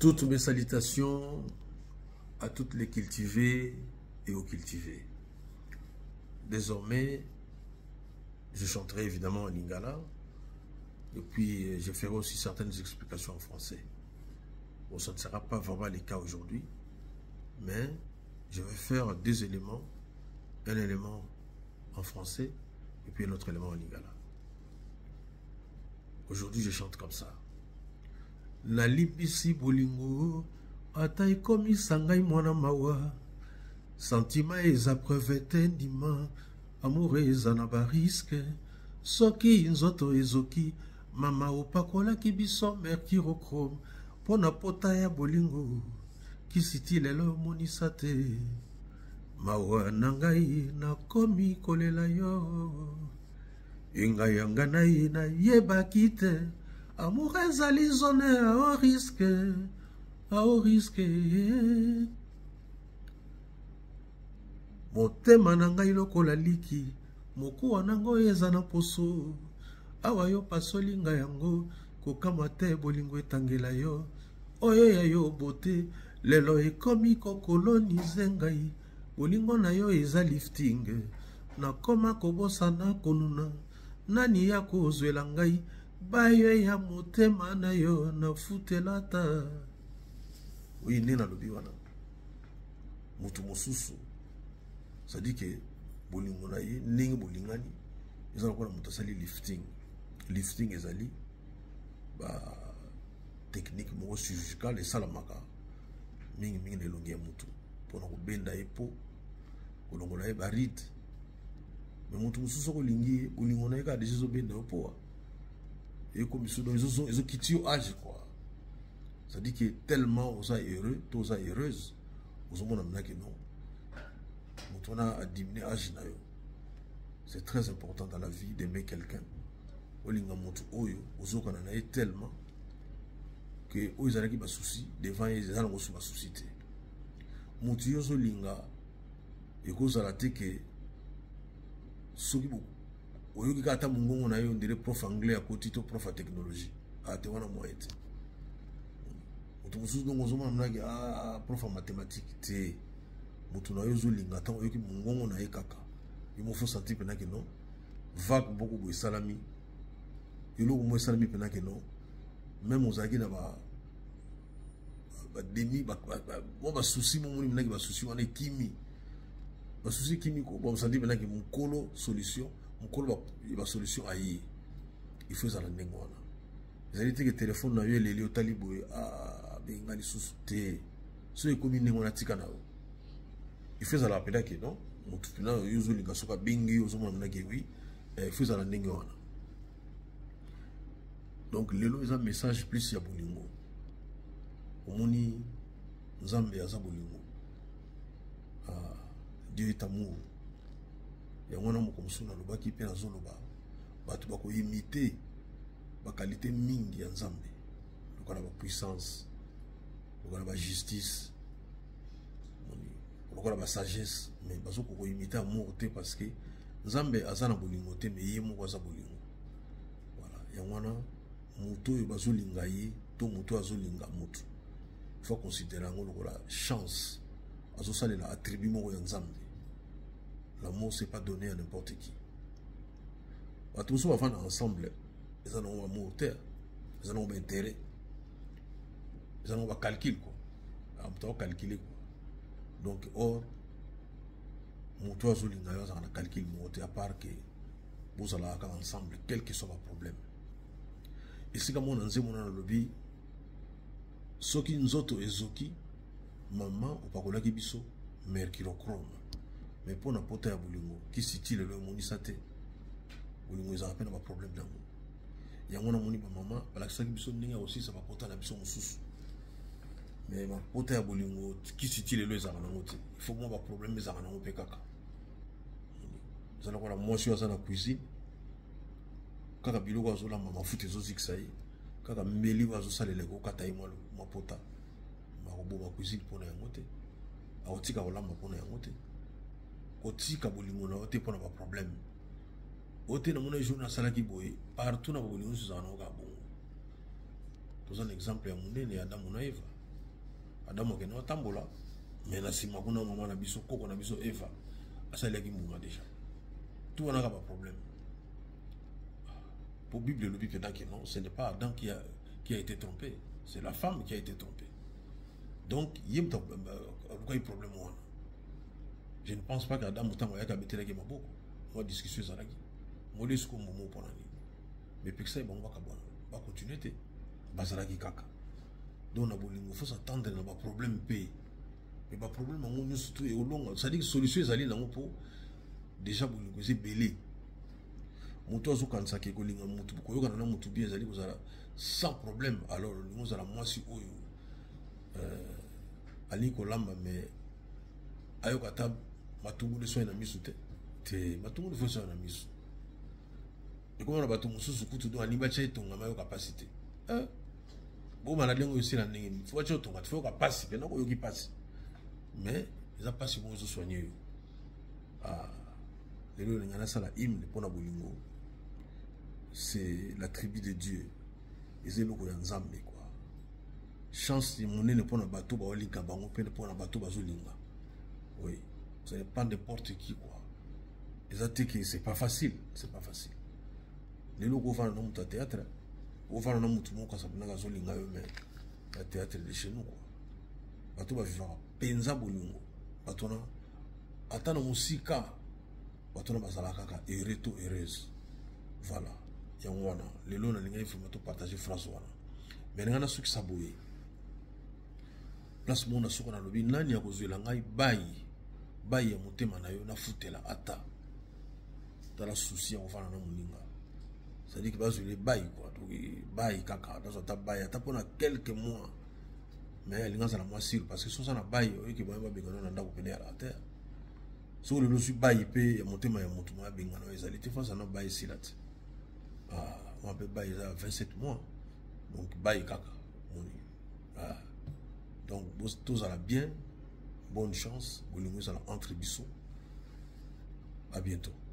Toutes mes salutations à toutes les cultivées et aux cultivés. Désormais, je chanterai évidemment en lingala et puis je ferai aussi certaines explications en français. Bon, ça ne sera pas vraiment le cas aujourd'hui, mais je vais faire deux éléments, un élément en français et puis un autre élément en lingala. Aujourd'hui, je chante comme ça. Na lipisi bolingo atai komi sangai mwana mawa sentima eza prevete ndima amour eza na bariske soki nzoto ezoki mama opakolaki biso mercurochrome pona pota ya bolingo kisiti lelo monisa te mawa na ngai nakomi kolela yo engai yanga nai nayebaki te amour ezali zone a risque motema na ngai lokola liki mokuwa nango eza na poso awa yo pasoli ngai yango kokama te bolingo etangela yo oyo ya yo bote lelo ekomi kokolonize ngai bolingo na yo eza lifting nakoma kobosana konuna nani ya kozwela ngai bayo ya motema na yo na futelata oui nena lobi wana mutu mosusu ça dit que bolingo na ye ndenge bolingani eza lokola mutu asali lifting ezali ba technique moko chirurgicale esalamaka mingi na elongi ya mutu mpona kobenda ye po kolongola ye baride me mutu mosusu okolingi ye bolingo na ye kaka deja ezobenda yo poa et comme ils ont quitté au âge quoi. Ça dit que tellement on a heureux, tous a heureuse, vous ont amené que non. On a diminué âge na yo. C'est très important dans la vie d'aimer quelqu'un. Olinga moto oyo, ozo kana na tellement que oyo zalaki ba souci devant ils ont ba souci te. Moto yo zo linga et cause la te que soki beaucoup oyoki kata mungongo na yo ndire prof anglais à côté to prof à technologie ate wana moete mutu mususu dongo zoma mnaki prof en mathématiques te mutu na yo zolinga tan oyoki mungongo na ye kaka il me faut sentir pena que non vague beaucoup boy salami eloko mo salami pena que non même ozaki na ba demi ba souci mo moni mnaki ba souci wana kimi ba souci kimi ko bon sentir pena que mon colo solution la solution aïe il faut ça la nengwana vous allez dire que téléphone na yo leli otali boy benga lisusu te so ekomi nengwana tika na il faut ça la pela que non mutu pina yo zo linga soka bengi yo zo mona na ke oui il faut ça la nengwana donc lelo eza message plus ya bolingo omoni nzambe aza bolingo Dieu est amour. Il y a un homme comme ça qui peut en zone batu bako imiter ba qualité mingi ya nzambe lokola ba puissance lokola ba justice lokola ba sagesse mais bazo ko imiter amour te parce que nzambe azana bolingo te mais yemo kwa za bolingo voilà ya wana muto yo bazo linga ye to muto azo linga mutu il faut considérer ngo lokola chance azo salela attribut moko ya nzambe. L'amour, c'est pas donné à n'importe qui. Tous ceux qui vont ensemble, ils en ont un amour, ils en ont un intérêt, ils en ont un calcul. Ils ont calculé. Donc, or, mon toit sur l'ingénieur, ils ont un calcul, à part que vous allez ensemble, quel que soit le problème. Et si comme on a dit, mon lobby, ceux qui nous autres ezoki, maman, ou pas qu'on a qui biso, mercurochrome. Mais pour n'importe quel bolingo, qui s'y le monisa te, bolingo ils ont à peine un problème d'amour. Il y a un moni maman, la qui biso n'inga aussi ça va porter la biso sous. Mais ma pote à bolingo, qui s'y le ils ont un il faut moi un problème mais ça en a kaka. Vous allez voir la moi je suis dans la cuisine. Kaka biloko azola maman fout les autres xaï. Kaka meli wazo sale lego kata moi ma pota. Ma robo ma cuisine pour na yangote. A otika olamba pour na yangote. Otika bolingo na ote pona ba problème ote na mona jour na sala ki boye partout na bolingo suzana ka bon. Tous un exemple ya munene ya Adam na Eva Adam ke no tambola mais na sima kuna maman na biso koko na biso Eva asali ki mbuma déjà tout on a pas problème pour Bible le Bible que non ce n'est pas Adam qui a été trompé c'est la femme qui a été trompée donc yem ta pourquoi il problème on je ne pense pas qu'Adam mutango ya ka betela ke maboko moi discussion zalaki moi les ko momo pour nani mais puis ça bon va continuer te bazalaki kaka donc na bolingo faut s'attendre na ba problème pe mais ba problème ngo surtout et au long ça dit que solution ezali nango po déjà bolingo c'est belé moto azo kanisa ke kolinga mutu ko yoka na mutu bien ezali kozala sans problème alors nous ala mwasi oyo ali ko lamba mais ayoka ta matungu de soin na misu te matungu de soin na misu et comment on va tout mususu kutu do animba chay tonga mayo capacité bon maladie aussi la ndenge faut que tonga faut ka passe pe na ko yoki passe mais ils a pas bon zo soigner les lois ngana sala hymne pour na bolingo c'est la tribu de Dieu ils est loko ya nzambe quoi chance monene pour na bateau ba olinga bango pe pour na bateau ba zo linga oui ce n'est pas n'importe qui quoi ils a dit que c'est pas facile les locaux vont dans notre théâtre ou vont dans notre monde quand ça n'a pas zo linga eux mais le théâtre de chez nous quoi bateau ba vivre penza bolingo bateau na atana musika bateau na bazala kaka ereto heureuse voilà yango wana lelo na linga il faut partager phrase wana mais ngana suki saboye place mona soko na lobi nani ya kozwela ngai bayi ya motema na yo na futela ata tala souci ya kofana na moninga ça dit que bazwele bayi quoi donc bayi kaka dans ta bayi ata pona quelques mois mais alinga za la moi sûr parce que so ça na bayi o ke ba bengana na ndako pene ya la terre so le losu bayi pe ya motema ya motu ma bengana ezali te face na bayi silat on peut bayi za 27 mois donc bayi kaka moni donc tous à la bien bonne chance bolingo ça entre bisous à bientôt.